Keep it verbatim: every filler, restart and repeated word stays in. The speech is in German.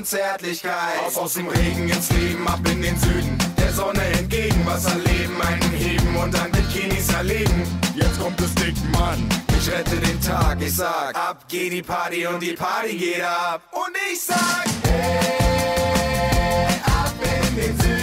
und Zärtlichkeit. Aus, aus dem Regen ins Leben, ab in den Süden, der Sonne entgegen, Wasser leben, einen heben und dann Bikinis erleben. Jetzt kommt das Ding, Mann, ich rette den Tag, ich sag, ab geht die Party und die Party geht ab. Und ich sag, hey, ab in den Süden.